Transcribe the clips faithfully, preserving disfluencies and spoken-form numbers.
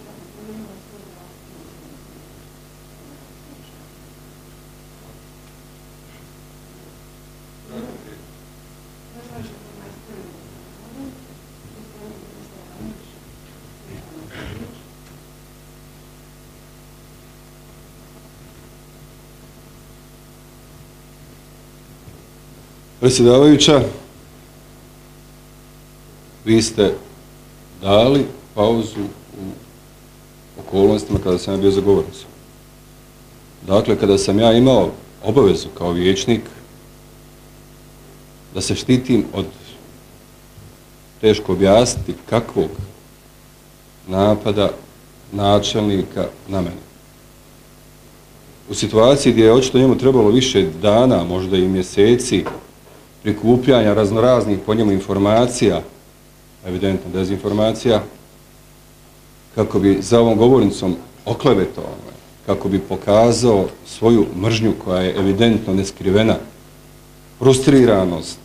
Predsjedavajuća, vi ste dali pauzu u okolnostima kada sam ja bio za govornicom. Dakle, kada sam ja imao obavezu kao vijećnik da se štitim od, teško objasniti, kakvog napada načelnika na mene. U situaciji gdje je očito njemu trebalo više dana, možda i mjeseci, prikupljanja raznoraznih po njemu informacija, evidentno dezinformacija, kako bi za ovom govornicom oklevetao, kako bi pokazao svoju mržnju koja je evidentno neskrivena, frustriranost,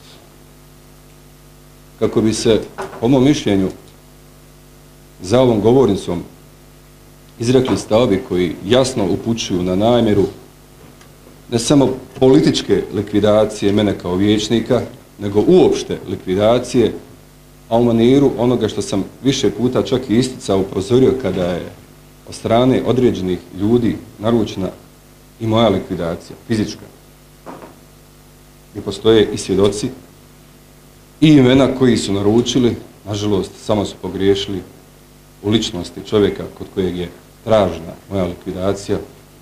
kako bi se, po mom mišljenju, za ovom govornicom izrekli stavovi koji jasno upućuju na namjeru ne samo političke likvidacije mene kao vijećnika, nego uopšte likvidacije, a u maniru onoga što sam više puta čak i isticao, upozorio kada je od strane određenih ljudi naručena i moja likvidacija, fizička. I postoje i svjedoci i imena koji su naručili, nažalost, samo su pogriješili u ličnosti čovjeka kod kojeg je tražena moja likvidacija,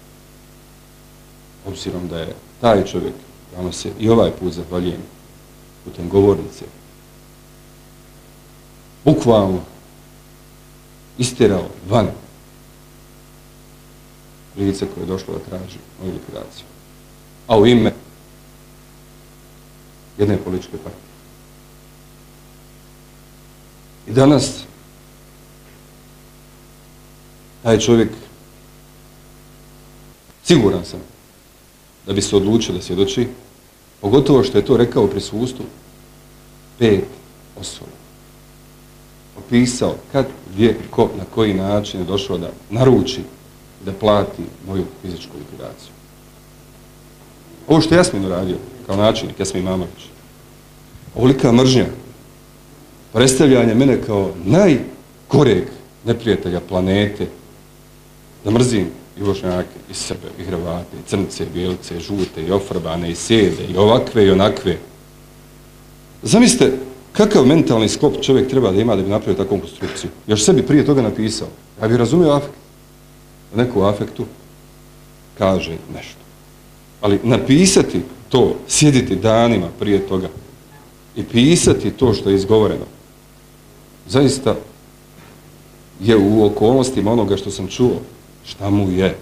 obzirom da je taj čovjek, da se i ovaj put zahvaljujem putem govornice, bukvalno istjerao van lice koje je došlo da traži moju likvidaciju. A u ime jedne političke partije. I danas taj čovjek, siguran sam da bi se odlučio da svjedoči, pogotovo što je to rekao u prisustvu pet osoba. Opisao kad, gdje, ko, na koji način je došao da naruči, da plati moju fizičku likvidaciju. Ovo što je Jasmin uradio, kao načelnik, Jasmin Imamović, ovolika mržnja, predstavljanje mene kao najgoreg neprijatelja planete, da mrzim i Bošnjake, i Srbe, i Hrvate, i Crnce, i Bijelice, i Žute, i Ofrbane, i Sjede, i ovakve, i onakve. Zamislite kakav mentalni sklop čovjek treba da ima da bi napravio takvu konstrukciju. Još sebi prije toga napisao. Ja bih razumio afekt. Da neko u afektu kaže nešto. Ali napisati to, sjediti danima prije toga i pisati to što je izgovoreno, zaista je u okolnostima onoga što sam čuo, šta mu je.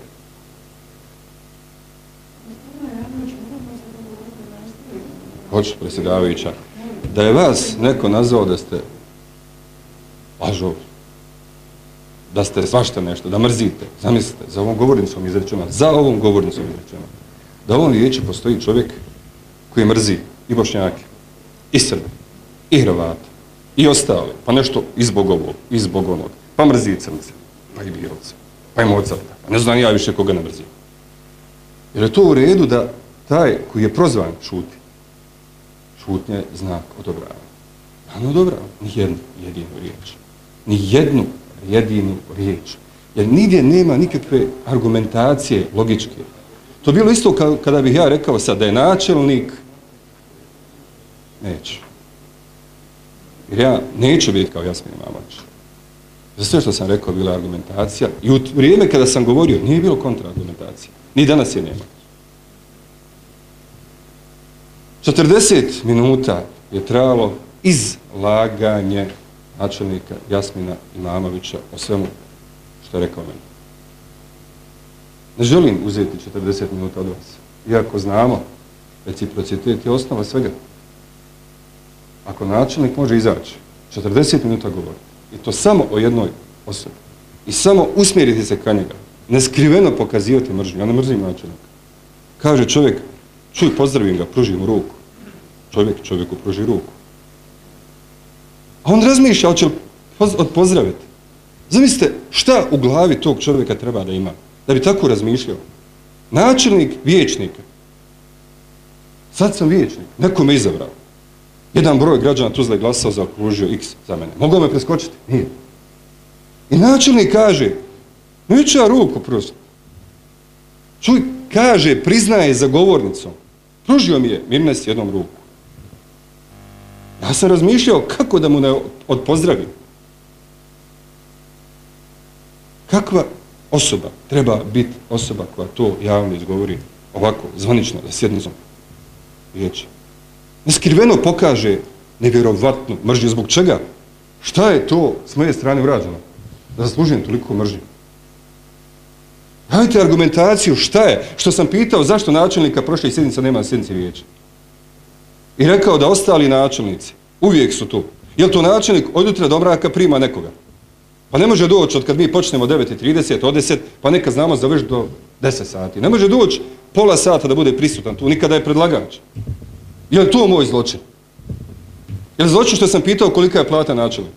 Hoću, predsjedavajuća, da je vas neko nazvao da ste lažov, da ste svašta nešto, da mrzite, zamislite, za ovom govornicom izrečeno, za ovom govornicom izrečeno, da u ovom vijeću postoji čovjek koji mrzi i Bošnjake, i Srbe, i Hrvate, i ostale, pa nešto i zbog ovog, i zbog onog, pa mrzi i Crnce, pa i Bijelce, pa i Mozarta, pa ne znam ja više koga ne mrzi. Jer je to u redu da taj koji je prozvan šuti. Šutnja je znak odobravanja. Ano odobravanja, ni jednu jedinu riječ. Ni jednu jedinu riječ. Jer nigdje nema nikakve argumentacije logičke. To bilo isto kada bih ja rekao sad da je načelnik, neću. Jer ja neću biti kao Jasmin Imamović. Za sve što sam rekao bila argumentacija i u vrijeme kada sam govorio nije bilo kontraargumentacije. Ni danas je nema. četrdeset minuta je trajalo izlaganje načelnika Jasmina Imamovića o svemu što je rekao meni. Ne želim uzeti četrdeset minuta od vas, iako znamo, reciprocitet je osnova svega. Ako načelnik može izaći, četrdeset minuta govoriti, i to samo o jednoj osobi, i samo usmjeriti se ka njega, neskriveno pokazivati mržnju, ja ne mrzim načelnika. Kaže čovjek, čuj, pozdravim ga, pruži mu ruku. Čovjek čovjeku pruži ruku. A on razmišlja, hoće li pozdraviti? Zamislite šta u glavi tog čovjeka treba da ima, da bi tako razmišljao. Načelnik vijećnika. Sad sam vijećnik, neko me izabrao. Jedan broj građana Tuzle glasao za okružio X za mene. Mogao me preskočiti? Nije. I načelnik kaže, neću ja ruku pružiti. Čovjek kaže, priznaje za govornicom. Pružio mi je Mirnes jednom ruku. Ja sam razmišljao kako da mu ne odpozdravim. Kakva osoba treba biti osoba koja to javno izgovori ovako, zvanično, za sjednicom vijeća. Neskriveno pokaže nevjerovatnu mržnju. Zbog čega? Šta je to s moje strane urađeno? Da zaslužujem toliko mržnju. Dajte argumentaciju šta je, što sam pitao zašto načelnika prošle sjednice nema na sjednici vijeća. I rekao da ostali načelnici uvijek su tu. Je li to načelnik od jutra do mraka prima nekoga? Pa ne može doći od kad mi počnemo devet i trideset, od deset, pa nekad znamo završiti do deset sati. Ne može doći pola sata da bude prisutan tu, nikada je predlagač. Je li to moj zločin? Je li zločin što sam pitao kolika je plata načelnika?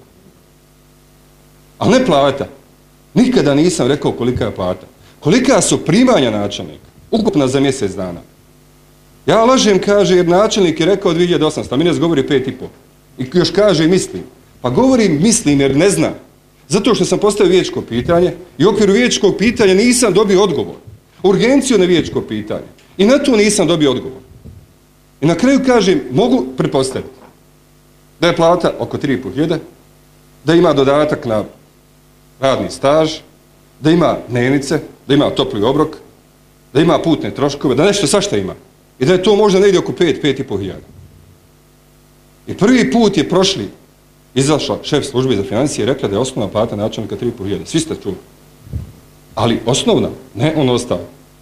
Ali ne plata. Nikada nisam rekao kolika je plata. Kolika su primanja načelnika? Ukupna za mjesec dana. Ja lažem, kaže, jer načelnik je rekao dvije hiljade osamsto, a mi nas govori pet i pol. I još kaže i mislim. Pa govorim mislim jer ne znam. Zato što sam postavio vijećko pitanje i u okviru vijećkog pitanja nisam dobio odgovor. Urgenciju na vijećko pitanje. I na to nisam dobio odgovor. I na kraju kažem, mogu pretpostaviti da je plata oko tri i pol hiljade, da ima dodatak na radni staž, da ima dnevnice, da ima topli obrok, da ima putne troškove, da nešto svašta ima. I da je to možda negdje oko pet, pet i pol hiljada. I prvi put je prošli, izašla šef službe za financije i rekla da je osnovna plata načelnika tri i pol hiljade. Svi ste čuli. Ali osnovna, ne on ostao.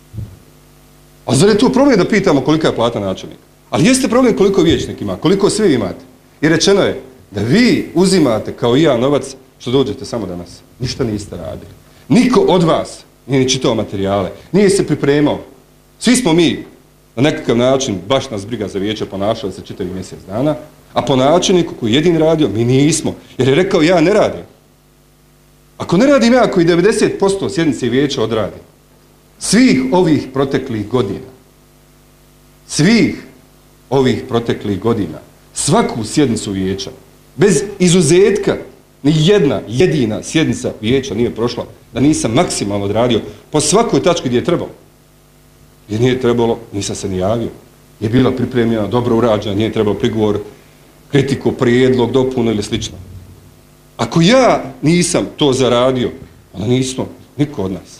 A zar je to problem da pitamo kolika je plata načelnika? Ali jeste problem koliko vijećnik ima, koliko svi imate. I rečeno je da vi uzimate kao i ja novac što dođete samo danas. Ništa niste radili. Niko od vas nije ni čitao materijale, nije se pripremao. Svi smo mi na nekakav način, baš nas briga za vijeće, ponašali se čitavi mjesec dana, a po načelniku koji je jedin radio, mi nismo. Jer je rekao ja ne radim. Ako ne radim ja koji devedeset posto sjednice vijeća odradim, svih ovih proteklih godina, svih ovih proteklih godina, svaku sjednicu vijeća, bez izuzetka, ni jedna jedina sjednica vijeća nije prošla da nisam maksimalno odradio po svakoj tački gdje je trebalo. Jer nije trebalo, nisam se ni javio. Je bila pripremljena, dobro urađena, nije trebalo prigovor, kritiku, prijedlog, dopunu ili slično. Ako ja nisam to zaradio, onda nismo, niko od nas.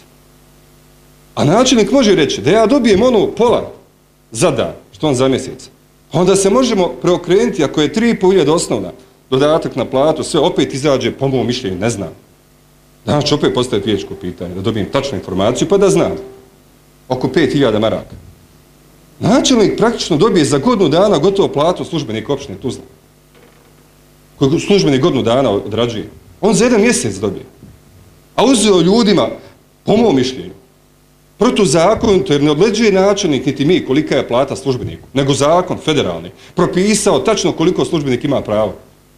A načelnik može reći da ja dobijem ono pola za dan, što on za mjesec. Onda se možemo preokrenuti, ako je tri i pol hiljade osnovna, dodatak na platu, sve opet izađe, po mom mišljenju, ne znam. Danas ću opet postaviti vijećko pitanje, da dobijem tačnu informaciju, pa da znam. Oko pet hiljada maraka. Načelnik praktično dobije za godinu dana gotovo platu službenika opštine Tuzla. Koji službenik godinu dana odrađuje. On za jedan mjesec dobije. A uzeo ljudima, po mom mišljenju, protuzakonito, jer ne odleđuje načelnik niti mi kolika je plata službeniku, nego zakon federalni, propisao tačno koliko službenik ima pravo.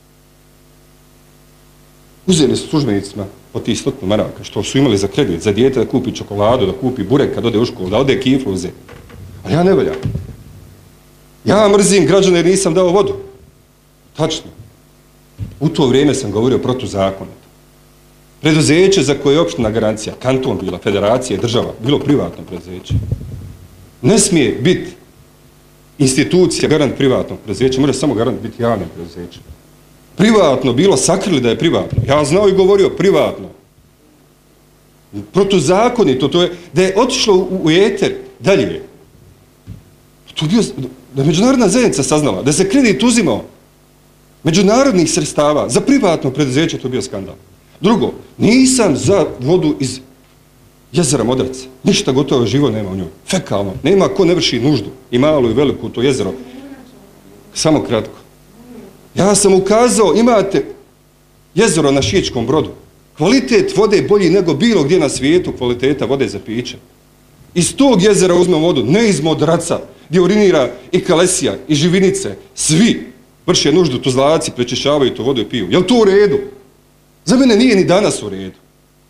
Uzeli su službenicima po tih stotinu maraka, što su imali za kredit, za dijete da kupi čokoladu, da kupi burek kad ode u školu, da ode kiflu uze. A ja ne valjam. Ja mrzim građane jer nisam dao vodu. Tačno. U to vrijeme sam govorio protuzakonito. Preduzeće za koje je opština garancija, kanton bila, federacija, država, bilo privatno preduzeće. Ne smije biti institucija garant privatnog preduzeća, može samo garant biti javnim preduzećem. Privatno bilo, sakrili da je privatno. Ja znao i govorio privatno. Protuzakonito, to je da je otišlo u, u eter dalje. To je bio, da je međunarodna zajednica saznala, da se kredit uzimao međunarodnih sredstava za privatno preduzeće, to je bio skandal. Drugo, nisam za vodu iz jezera Modrac. Ništa gotovo živo nema u njoj. Fekalno. Nema ko ne vrši nuždu. I malu i veliku to jezero. Samo kratko. Ja sam ukazao, imate jezero na Šičkom Brodu. Kvalitet vode je bolji nego bilo gdje na svijetu kvaliteta vode za piće. Iz tog jezera uzmem vodu, ne iz Modraca, gdje urinira i Kalesija, i Živinice. Svi vrše nuždu, Tuzlaci, prečišćavaju tu vodu i piju. Je li to u redu? Za mene nije ni danas u redu.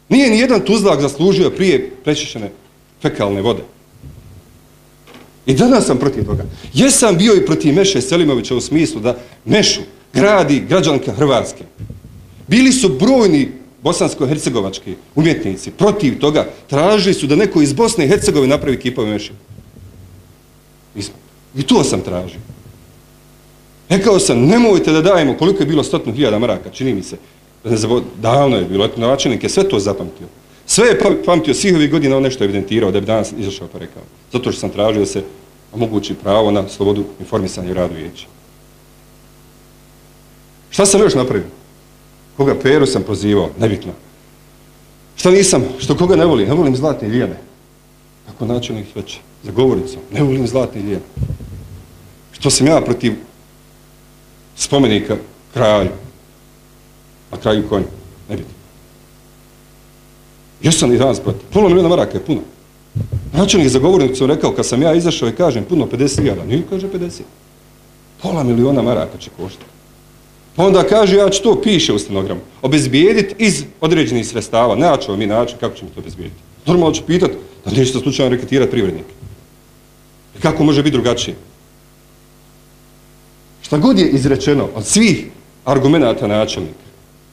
Nije ni jedan Tuzlak zaslužio prije prečišćene fekalne vode. I danas sam protiv toga. Jesam bio i protiv Meše Selimovića u smislu da Mešu gradi građanka Hrvatske. Bili su brojni bosansko-hercegovački umjetnici protiv toga. Tražili su da neko iz Bosne i Hercegovine napravi kipove Meše. I to sam tražio. Rekao sam, nemojte da dajemo koliko je bilo stotinu hiljada maraka, čini mi se. Davno je bilo, načelnik je sve to zapamtio. Sve je pamtio, svih ovih godina on nešto evidentirao, da bi danas izašao to rekao. Zato što sam tražio da se omogući pravo na slobodu informisanja i radu vijeća. Šta sam još napravio? Koga Peru sam prozivao, nebitno. Šta nisam, što koga ne volim? Ne volim zlatne lijene. Kako načelnik već za govornicom, ne volim zlatne lijene. Što sam ja protiv spomenika kralju, a kralju konju, nebitno. Jesam i danas protiv. Pola milijuna maraka je puno. Načelnik za govornicu rekao, kad sam ja izašao i kažem puno pedeset hiljada, nije kaže pedeset. Pola miliona maraka će koštati. Pa onda kaže, ja ću to piše u stenogramu, obezbijediti iz određenih sredstava. Načeo mi način kako ćemo to obezbijediti. Normalno ću pitati da nećete slučajno reketirati privrednike. I kako može biti drugačije? Šta god je izrečeno od svih argumenata načelnika,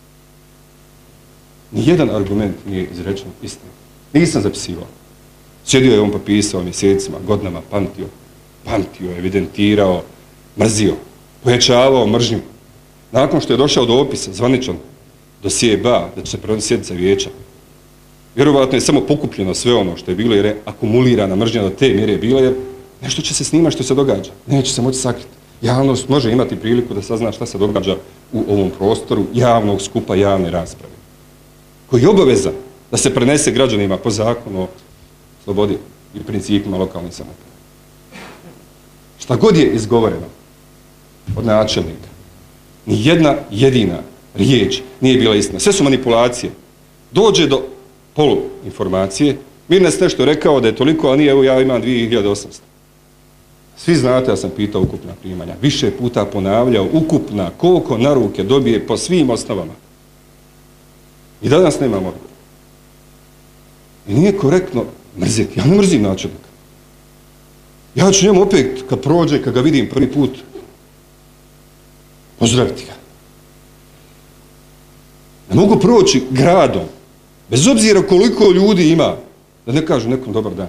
nijedan argument nije izrečen istinu. Nisam zapisivao. Sjedio je on pa pisao mjesecima, godinama, pamtio. Pamtio, evidentirao, mrzio, pojačavao mržnju. Nakon što je došao do opisa, zvaničan, do sjeba, da će se prevoditi sjednica vijeća, vjerovatno je samo pokupljeno sve ono što je bilo, jer je akumulirana mržnja do te mjere bila, jer nešto će se snimati što se događa. Neće se moći sakriti. Javnost može imati priliku da sazna šta se događa u ovom prostoru javnog skupa, javne rasprave, koji je obaveza da se prenese građanima po zakonu o slobodi i principima lokalnih samouprave. Šta god je izgovoreno od načelnika, ni jedna jedina riječ nije bila istina. Sve su manipulacije. Dođe do poluinformacije, Mirnes nešto rekao da je toliko, a nije, evo ja imam dvije hiljade osamsto. Svi znate, ja sam pitao ukupna primanja. Više puta ponavljao, ukupna, koliko na ruke dobije po svim osnovama. I danas nemam odgovor. I nije korektno mrziti. Ja ne mrzim načelnika. Ja ću njemu opet, kad prođe, kad ga vidim prvi put, pozdraviti ga. Ne mogu proći gradom, bez obzira koliko ljudi ima, da ne kažu nekom dobar dan.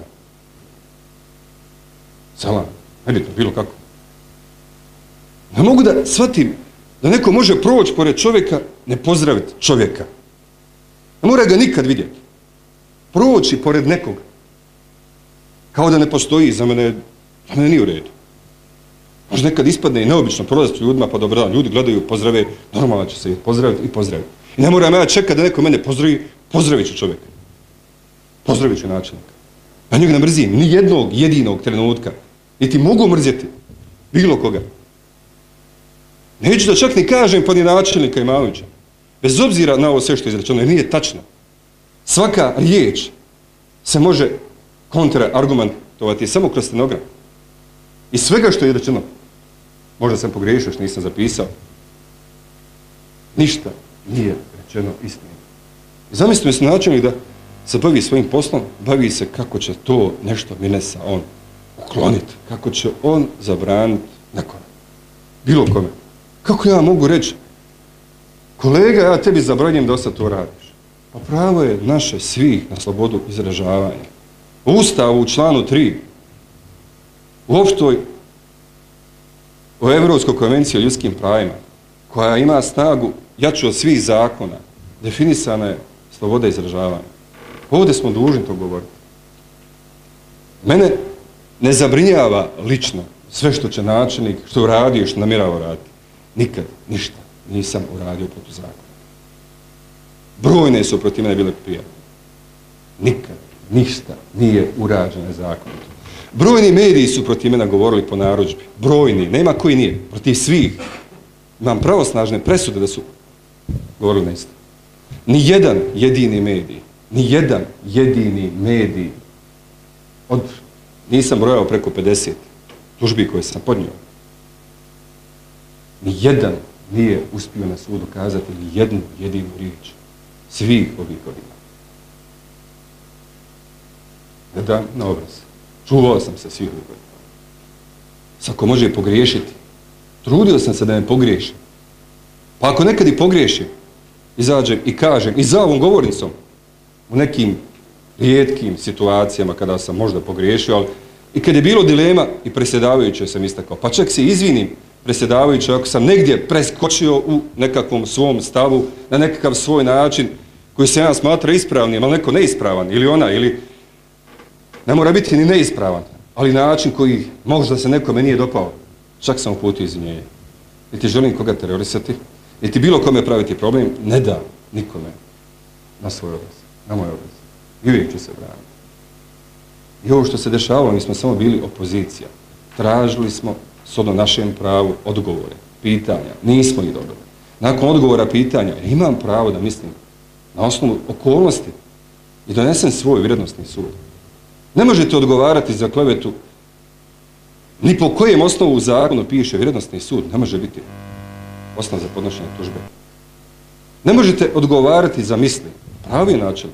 Salam, nebitno, bilo kako. Ne mogu da shvatim da neko može proći pored čovjeka, ne pozdraviti čovjeka. Ne mora ga nikad vidjeti. Proći pored nekoga. Kao da ne postoji, za mene, za mene nije u redu. Možda nekad ispadne i neobično prolaziti ljudima, pa dobro dan, ljudi gledaju, pozdrave, normalno će se pozdraviti i pozdraviti. I ne moram ja čekati da neko mene pozdravi, pozdravit ću čovjeka. Pozdravit ću načelnika. Ja njega ne mrzim, ni jednog jedinog trenutka. Niti mogu mrzjeti bilo koga. Neću da čak ni kažem pa ni načelnika Imanovića. Bez obzira na ovo sve što je izrečeno, jer nije tačno. Svaka riječ se može kontra-argumentovati samo kroz stenogram. I svega što je rečeno, možda sam pogriješio što nisam zapisao, ništa nije rečeno istinu. Zamislite se načelnik da se bavi svojim poslom, bavi se kako će to nešto Mirnesa on ukloniti, kako će on zabraniti nekome, bilo kome. Kako ja mogu reći, kolega, ja tebi zabranjujem da sad to radiš. Pa pravo je naše svih na slobodu izražavanja. U Ustavu, u članu tri, u opštoj o Evropskoj konvenciji o ljudskim pravima, koja ima snagu jaču od svih zakona, definisana je sloboda izražavanja. Ovdje smo dužni to govoriti. Mene ne zabrinjava lično sve što će načelnik, što uradio i što namjerava raditi. Nikad, ništa nisam uradio protiv zakona. Brojne su protiv mene bile prijave. Nikad, ništa nije urađeno nezakonito. Brojni mediji su protiv mene govorili po narudžbi. Brojni, nema koji nije. Protiv svih. Imam pravosnažne presude da su govorili na isto. Ni jedan jedini medij, ni jedan jedini medij, od, nisam brojao preko pedeset tužbi koje sam podnio, ni jedan nije uspio na sudu kazati ni jednu jedinu riječ svih ovih godina. Ne dam na obraz. Čuvao sam se svih uvijek. Svako može pogriješiti. Trudio sam se da ne pogriješim. Pa ako nekad i pogriješim, izađem i kažem, i za ovom govornicom, u nekim rijetkim situacijama kada sam možda pogriješio, ali i kad je bilo dilema i predsjedavajuće sam istakao, pa čak se izvinim predsjedavajuće ako sam negdje preskočio u nekakvom svom stavu, na nekakav svoj način koji se ja smatra ispravnim, ali neko neispravan, ili ona, ili ne mora biti ni neispravan, ali način koji možda se nekome nije dopao, čak sam uputio izvinjenje. Niti želim koga terorisati, niti bilo kome praviti problem, ne da nikome na svoj obraz, na moj obraz. I uvijek ću se braniti. I ovo što se dešavalo, mi smo samo bili opozicija. Tražili smo s ono našem pravu odgovore, pitanja. Nismo ih dobili. Nakon odgovora pitanja, imam pravo da mislim na osnovu okolnosti i donesem svoj vrijednosni sud. Ne možete odgovarati za klevetu, ni po kojem osnovu u zakonu piše vrijednosni sud, ne može biti osnov za podnošenje tužbe. Ne možete odgovarati za misli, pravi način.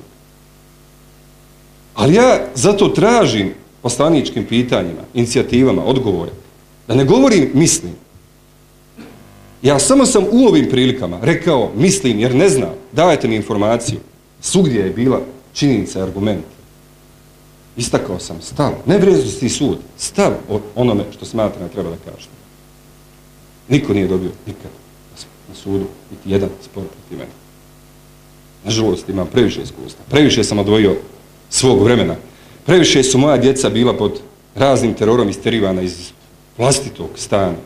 Ali ja zato tražim poslaničkim pitanjima, inicijativama, odgovore, da ne govorim mislim. Ja samo sam u ovim prilikama rekao mislim jer ne znam, dajte mi informaciju. Svugdje je bila činjenica i argument. Istakao sam stav, ne vrijednosni sud, stav o onome što smatram da treba da kažem. Niko nije dobio nikad na sudu, niti jedan spor protiv mene. Nažalost, imam previše iskustva. Previše sam odvojio svog vremena. Previše su moja djeca bila pod raznim terorom isterivana iz vlastitog stana.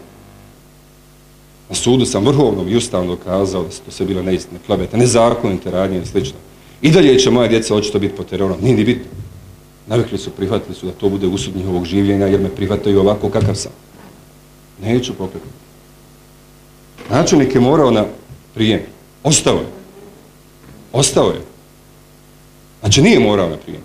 Na sudu sam vrhovnom i ustavno dokazao da su to sve bile neistine, klebete, nezakonite radnje i slično. I dalje će moja djeca očito biti pod terorom. Nije ni bitno. Navikli su, prihvatili su da to bude usud njihovog življenja jer me prihvataju ovako kakav sam. Neću pokleknuti. Načelnik je morao na prijem. Ostao je. Ostao je. Znači nije morao na prijem.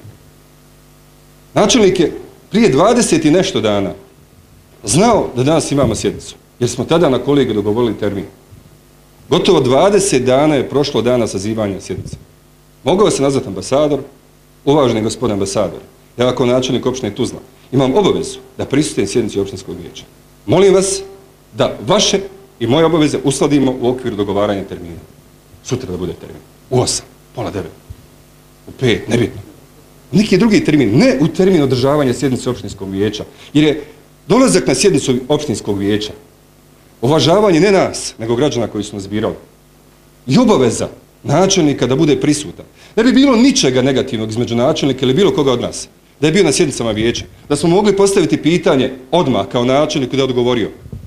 Načelnik je prije dvadeset i nešto dana znao da danas imamo sjednicu. Jer smo tada na kolege dogovorili termin. Gotovo dvadeset dana je prošlo dana sazivanja sjednice. Mogao se nazvati ambasador, uvaženi gospodin ambasador. Ja kao načelnik opštine Tuzla imam obavezu da prisustvujem sjednici opštinskog vijeća. Molim vas da vaše i moje obaveze uskladimo u okviru dogovaranja termina. Sutra da bude termin. U osam, pola devet, u pet, nebitno. Neki drugi termin, ne u termin održavanja sjednice opštinskog vijeća. Jer je dolazak na sjednicu opštinskog vijeća uvažavanje ne nas, nego građana koji su nas birali. I obaveza načelnika da bude prisutan. Ne bi bilo ničega negativnog između načelnika ili bilo koga od nas. Da je bio na sjednicama vijeća. Da smo mogli postaviti pitanje odmah kao načelniku da je odgovorio.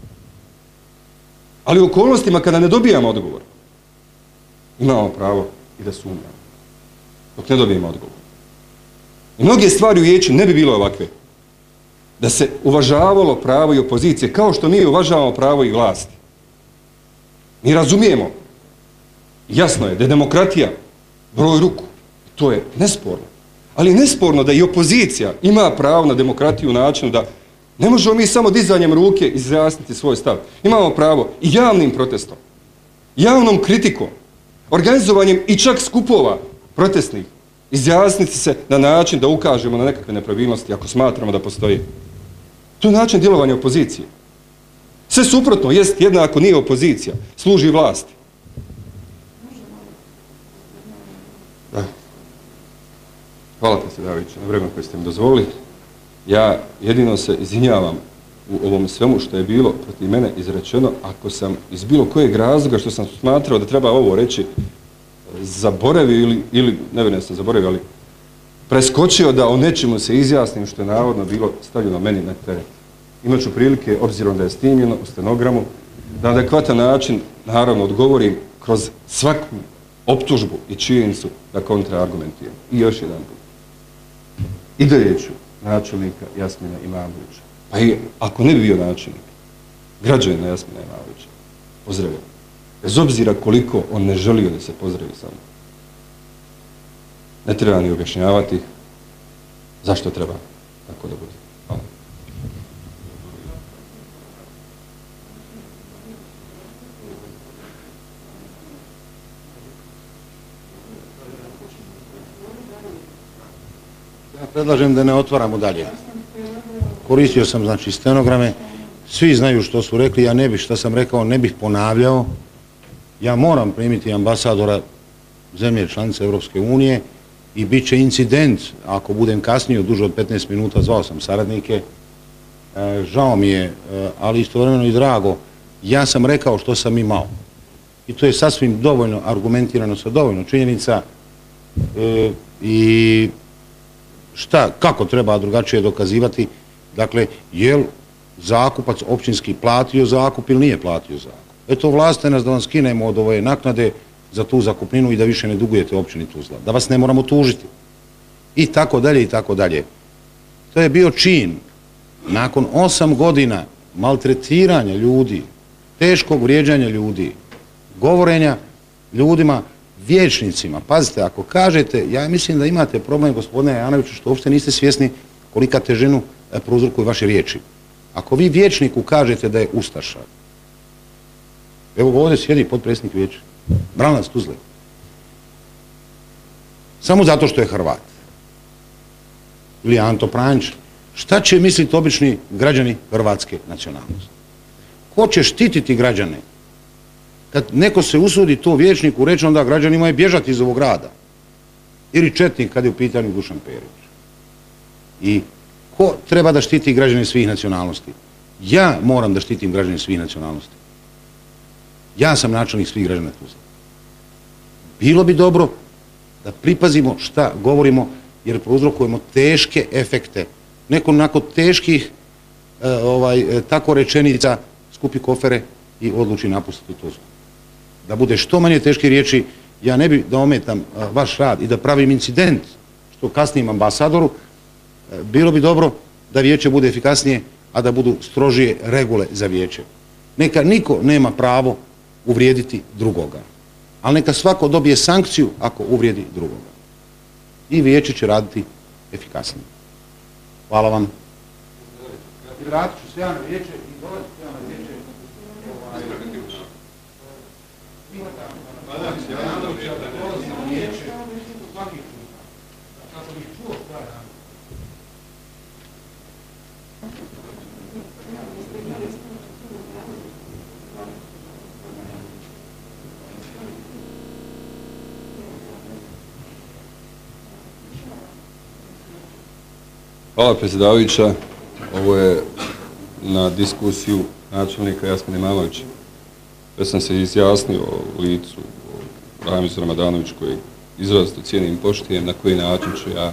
Ali u okolnostima kada ne dobijamo odgovor, imamo pravo i da sumnjamo. Dok ne dobijemo odgovor. I mnoge stvari u vijeću ne bi bilo ovakve. Da se uvažavalo pravo i opozicije, kao što mi uvažavamo pravo i vlasti. Mi razumijemo, jasno je da je demokratija broj ruku. To je nesporno. Ali je nesporno da i opozicija ima pravo na demokratiju u načinu da ne možemo mi samo dizanjem ruke izjasniti svoj stav. Imamo pravo i javnim protestom, javnom kritikom, organizovanjem i čak skupova protestnih, izjasniti se na način da ukažemo na nekakve nepravilnosti ako smatramo da postoji. To je način djelovanja opozicije. Sve suprotno, jest jednako nije opozicija, služi vlasti. Da. Hvala predsjedavajući na vremenu koje ste mi dozvolili. Ja jedino se izvinjavam u ovom svemu što je bilo protiv mene izrečeno, ako sam iz bilo kojeg razloga što sam smatrao da treba ovo reći, zaboravio ili, ili ne vjerujem sam zaboravio, ali preskočio da o nečemu se izjasnim što je navodno bilo stavljeno meni na teret. Imaću prilike, obzirom da je snimljeno u stenogramu, da na adekvatan način, naravno, odgovorim kroz svaku optužbu i činjenicu da kontraargumentiram. I još jedan put. I dalje ću načelnika Jasmina Imamovića. Pa i ako ne bi bio načelnik, građanina Jasmina Imamovića, pozdravljam. Bez obzira koliko on ne želio da se pozdravi sa mnom. Ne treba ni objašnjavati zašto treba tako da bude. Hvala. Ja predlažem da ne otvaramo dalje. Koristio sam, znači, stenograme. Svi znaju što su rekli, ja ne bih što sam rekao, ne bih ponavljao. Ja moram primiti ambasadora zemlje članice Europske unije i bit će incident ako budem kasnio duže od petnaest minuta, zvao sam saradnike. E, žao mi je, e, ali istovremeno i drago. Ja sam rekao što sam imao. I to je sasvim dovoljno argumentirano sa dovoljno činjenica e, i šta, kako treba drugačije dokazivati. Dakle, je li zakupac općinski platio zakup ili nije platio zakup? Eto, vlastite nas da vam skinemo od ove naknade za tu zakupninu i da više ne dugujete općini Tuzla. Da vas ne moramo tužiti. I tako dalje, i tako dalje. To je bio čin. Nakon osam godina maltretiranja ljudi, teškog vrijeđanja ljudi, govorenja ljudima, vijećnicima. Pazite, ako kažete, ja mislim da imate problem, gospodine Janoviću, što uopšte niste svjesni kolika težinu prouzrokuju vaše riječi. Ako vi vijećniku kažete da je ustaša, evo ovdje sjedi potpredsjednik vijeća, Branislav Tuzle, samo zato što je Hrvat, ili Anto Pranjić, šta će misliti obični građani hrvatske nacionalnosti? Ko će štititi građane? Kad neko se usudi to vijećniku reći, onda građanima je bježati iz ovog grada. Ili četnik kad je u pitanju Dušan Perić. I ko treba da štiti građane svih nacionalnosti? Ja moram da štitim građane svih nacionalnosti. Ja sam načelnik svih građana Tuzla. Bilo bi dobro da pripazimo šta govorimo, jer prouzrokujemo teške efekte. Neko nakon teških e, ovaj, e, tako rečenica skupi kofere i odluči napustiti Tuzlu. Da bude što manje teške riječi, ja ne bi da ometam a, vaš rad i da pravim incident, što kasnijem ambasadoru, e, bilo bi dobro da vijeće bude efikasnije, a da budu strožije regule za vijeće. Neka niko nema pravo uvrijediti drugoga, ali neka svako dobije sankciju ako uvrijedi drugoga. I vijeće će raditi efikasnije. Hvala vam. Vratit ću se ja na vijeće i dolazit ću ja na vijeće. Hvala predsjedavajuća. Ovo je na diskusiju načelnika Jasmine Manovića. Ja sam se izjasnio o licu o Ramizu Ramadanoviću koji izrazito cijenim i poštujem, na koji način ću ja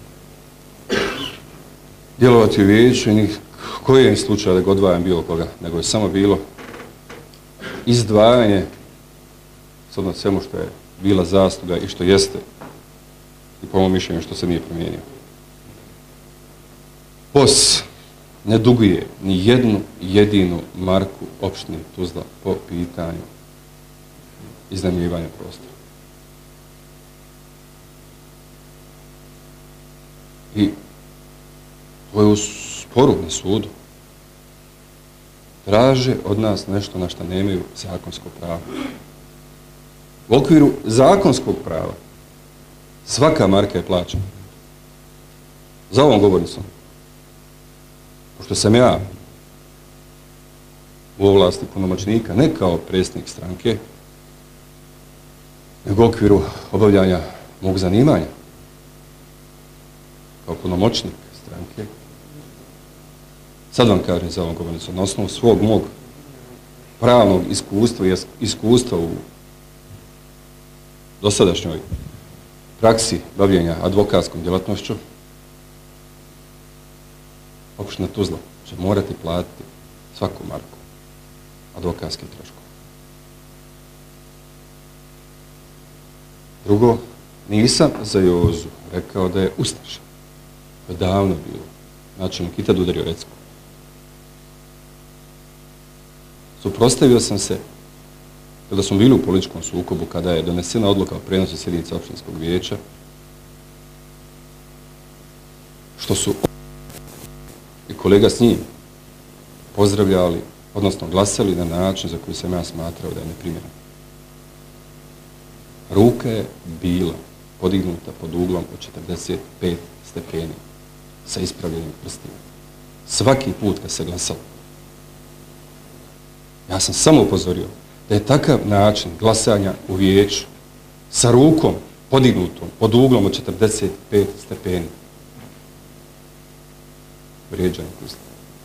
djelovati u vijeću i koji je slučaj da ga odvajam bilo koga, nego je samo bilo izdvajanje s odnosno svemu što je bila zasluga i što jeste i po mom mišljenju što se nije promijenio. P O S ne duguje ni jednu jedinu marku opštine Tuzla po pitanju iznajmljivanja prostora. I to je u sporu na sudu. Traže od nas nešto na što nemaju zakonsko pravo. U okviru zakonskog prava svaka marka je plaćena. Za ovom govornicom. Pošto sam ja u ovlasti punomoćnika, ne kao predsjednik stranke, nego u okviru obavljanja mog zanimanja, kao punomoćnik stranke, sad vam kažem za ovom govornicom, na osnovu svog mog pravnog iskustva i iskustva u dosadašnjoj praksi bavljenja advokatskom djelatnošću, opština Tuzla će morati platiti svaku marku advokatskih troškova. Drugo, nisam za Jozu rekao da je ustaša. To je davno bilo. Načelnik i tad udario recku. Suprostavio sam se kada smo bili u političkom sukobu, kada je donesena odluka o prenosu sjednice opštinskog vijeća, što su i kolega s njim pozdravljali, odnosno glasali na način za koji sam ja smatrao da je neprimjeren. Ruka je bila podignuta pod uglom od četrdeset pet stepeni sa ispravljenim prstima. Svaki put kad se glasalo. Ja sam samo upozorio da je takav način glasanja u vijeću sa rukom podignutom pod uglom od četrdeset pet stepeni vrijeđanje Krista.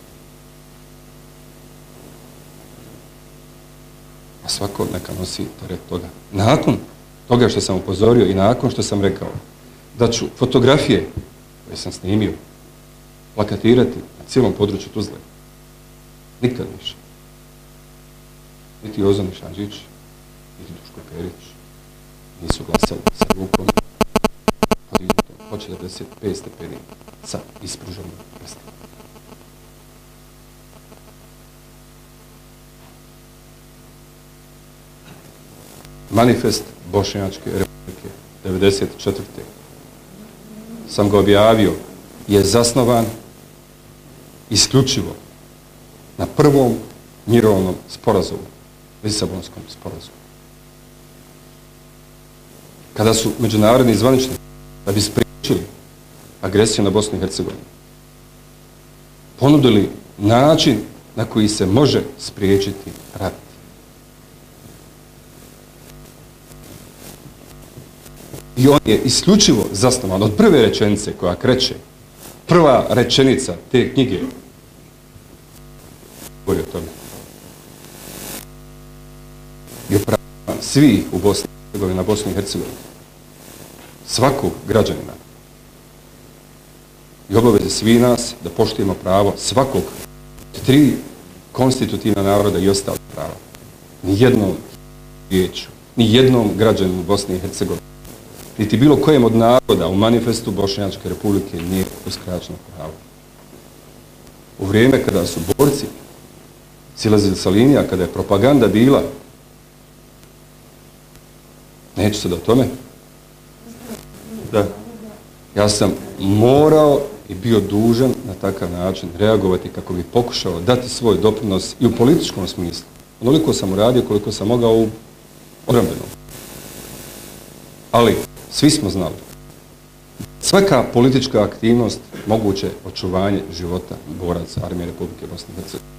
A svako neka nosi teret toga. Nakon toga što sam upozorio i nakon što sam rekao da ću fotografije koje sam snimio plakatirati na cijelom području Tuzle, nikad više. Niti Jozo Nišanđić, niti Duško Perić nisu glasali sa rukom podignutom od četrdeset pet stepeni sa ispruženim prstima. Manifest Bošnjačke republike devedeset četvrte sam ga objavio, je zasnovan isključivo na prvom mirovnom sporazumu, Lisabonskom sporazumu. Kada su međunarodni zvaničnici, da bi spriječili agresiju na Bosnu i Hercegovinu, ponudili način na koji se može spriječiti rat. I on je isključivo zasnovan od prve rečenice koja kreće. Prva rečenica te knjige govori o tome. I o pravima svih u Bosni i Hercegovini, na Bosni i Hercegovini. Svakog građanina. I obaveze svi nas da poštujemo pravo svakog tri konstitutivna naroda i ostalih prava. Nijednom vijeću, nijednom građaninu Bosne i Hercegovine, niti bilo kojem od naroda u manifestu Bošnjačke republike nije uskraćeno pravo. U vrijeme kada su borci silazili sa linija, kada je propaganda bila, neću se do tome, da ja sam morao i bio dužan na takav način reagovati kako bi pokušao dati svoj doprinos i u političkom smislu. Onoliko sam uradio koliko sam mogao u odbrambenom. Ali svi smo znali. Svaka politička aktivnost moguće očuvanje života boraca Armije Republike Bosne i Hercegovine.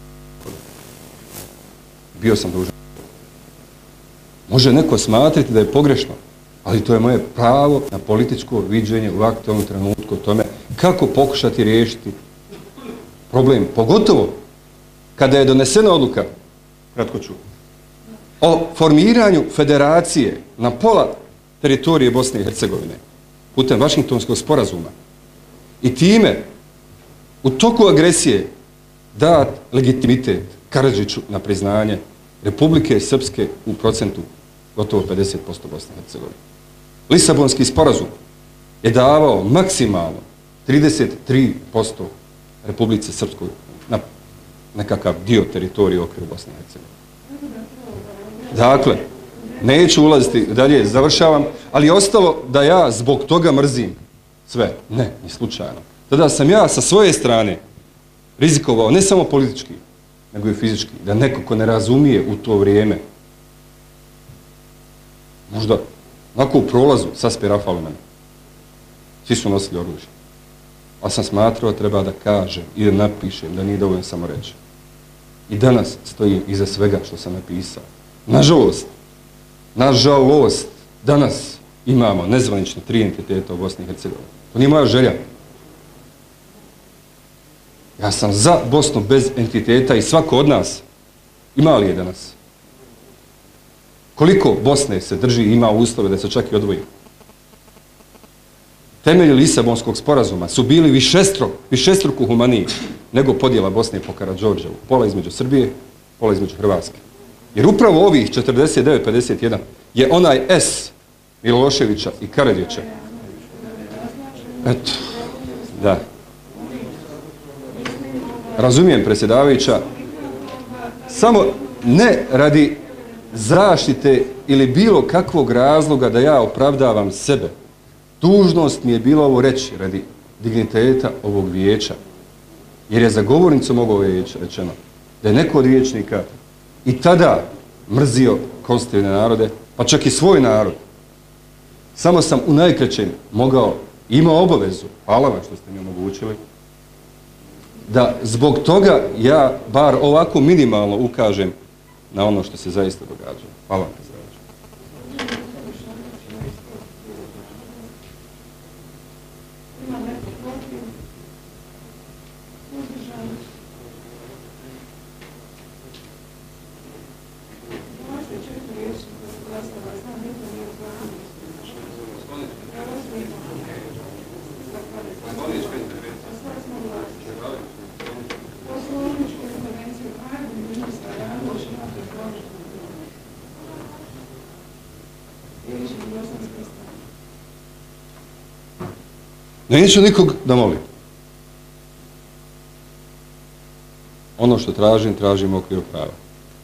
Bio sam dužan. Može neko smatrati da je pogrešno, ali to je moje pravo na političko viđenje u aktualnom trenutku o tome kako pokušati riješiti problem. Pogotovo kada je donesena odluka, kratko ću, o formiranju federacije na pola teritorije Bosne i Hercegovine putem Vašingtonskog sporazuma i time u toku agresije dat legitimitet Karadžiću na priznanje Republike Srpske u procentu gotovo pedeset posto Bosne i Hercegovine. Lisabonski sporazum je davao maksimalno trideset tri posto Republike Srpskoj na nekakav dio teritorije u okviru Bosne i Hercegovine. Dakle, neću ulaziti dalje, završavam, ali je ostalo da ja zbog toga mrzim sve. Ne, ni slučajno. Tada sam ja sa svoje strane rizikovao ne samo politički, nego i fizički, da neko ko ne razumije u to vrijeme, možda onako u prolazu saspe rafale mene. Svi su nosili oružje. Ali sam smatrao treba da kažem i da napišem, da nije dovoljno samo reći. I danas stojim iza svega što sam napisao. Nažalost, nažalost, danas imamo nezvanično tri entiteta u Bosni i Hercegovini. To nije moja želja. Ja sam za Bosnu bez entiteta i svako od nas ima li je danas? Koliko Bosne se drži i ima uslove da se čak i odvoji? Temelji Lisabonskog sporazuma su bili višestruk, višestruko humaniji nego podjela Bosne po Karađorđevu. Pola između Srbije, pola između Hrvatske. Jer upravo ovih četrdeset devet pedeset jedan je onaj S Miloševića i Karadžića. Eto, da. Razumijem, predsjedavajuća, samo ne radi zaštite ili bilo kakvog razloga da ja opravdavam sebe. Dužnost mi je bilo ovo reći radi digniteta ovog vijeća. Jer je za govornicom ovog vijeća rečeno da je neko od vijećnika i tada mrzio konstitutivne narode, pa čak i svoj narod. Samo sam u najkraćem mogao, imao obavezu, hvala vam što ste mi omogućili, da zbog toga ja bar ovako minimalno ukažem na ono što se zaista događa. Hvala vam. Neću nikog da molim. Ono što tražim, tražim u okviru prava.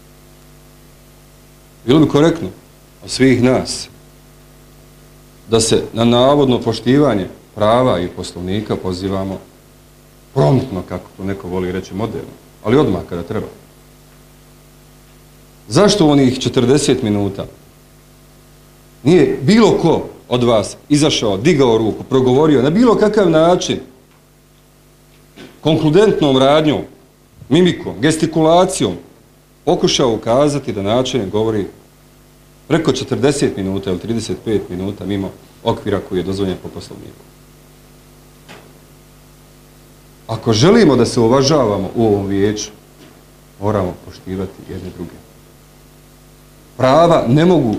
Bilo bi korektno od svih nas da se na navodno poštivanje prava i poslovnika pozivamo promptno, kako to neko voli reći, moderno, ali odmah kada treba. Zašto u onih četrdeset minuta nije bilo ko od vas izašao, digao ruku, progovorio na bilo kakav način, konkludentnom radnjom, mimikom, gestikulacijom, pokušao ukazati da načelnik govori preko četrdeset minuta ili trideset pet minuta mimo okvira koji je dozvoljen po poslovniku. Ako želimo da se uvažavamo u ovom vijeću, moramo poštivati jedne druge. Prava ne mogu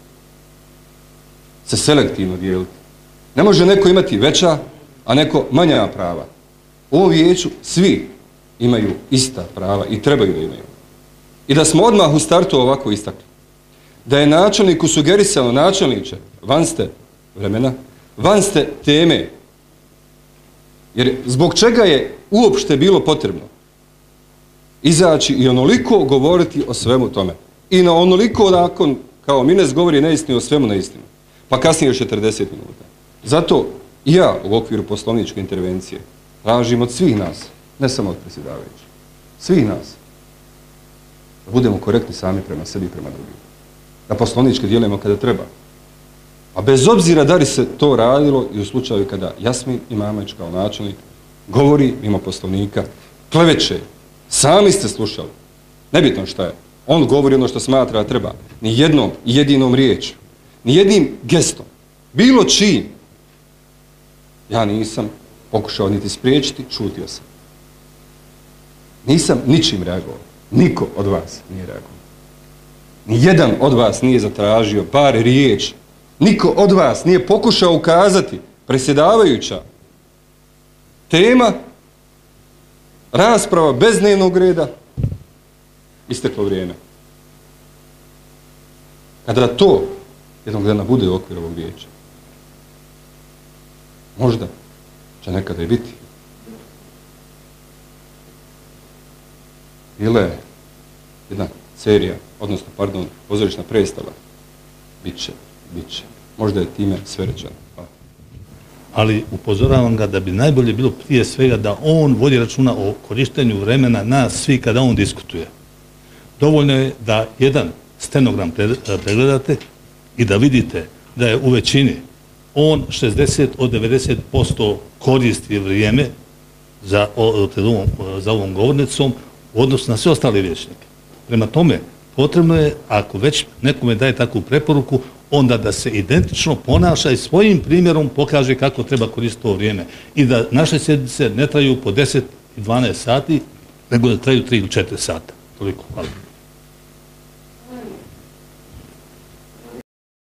se selektivno dijeliti. Ne može neko imati veća, a neko manja prava. U ovom vijeću svi imaju ista prava i trebaju da imaju. I da smo odmah u startu ovako istakli. Da je načelniku sugerisano, načelniče, van ste vremena, van ste teme. Jer zbog čega je uopšte bilo potrebno izaći i onoliko govoriti o svemu tome. I na onoliko nakon, kao Mines govori neistinu o svemu neistinu. Pa kasnije još četrdeset minuta. Zato i ja u okviru poslovničke intervencije tražim od svih nas, ne samo od predsjedavajućih, svih nas, da budemo korektni sami prema sebi i prema drugim. Da poslovničke dijelimo kada treba. A bez obzira da li se to radilo i u slučaju kada Jasmin Imamać kao načelnik govori mimo poslovnika, kleveće, sami ste slušali, nebitno šta je, on govori ono što smatra da treba, ni jednom jedinom riječu, ni jednim gestom, bilo čim, ja nisam pokušao niti spriječiti, čutio sam. Nisam ničim reagovao, niko od vas nije reagovao. Nijedan od vas nije zatražio bar riječ, niko od vas nije pokušao ukazati, predsjedavajuća, tema, rasprava bez dnevnog reda, isteklo vrijeme. Kada to jednog dana bude u okviru ovog vijeća, možda će nekada i biti. Bila je jedna serija, odnosno, pardon, pozorišna predstava. Biće, biće. Možda je time sve rečeno. Hvala. Ali upozoravam ga da bi najbolje bilo prije svega da on vodi računa o korištenju vremena nas svi kada on diskutuje. Dovoljno je da jedan stenogram pregledate i da vidite da je u većini on šezdeset od devedeset posto koristi vrijeme za, o, za ovom govornicom u odnosu na sve ostale vijećnike. Prema tome, potrebno je, ako već nekome daje takvu preporuku, onda da se identično ponaša i svojim primjerom pokaže kako treba koristiti to vrijeme. I da naše sjednice ne traju po deset i dvanaest sati, nego da traju tri ili četiri sata. Toliko, hvala.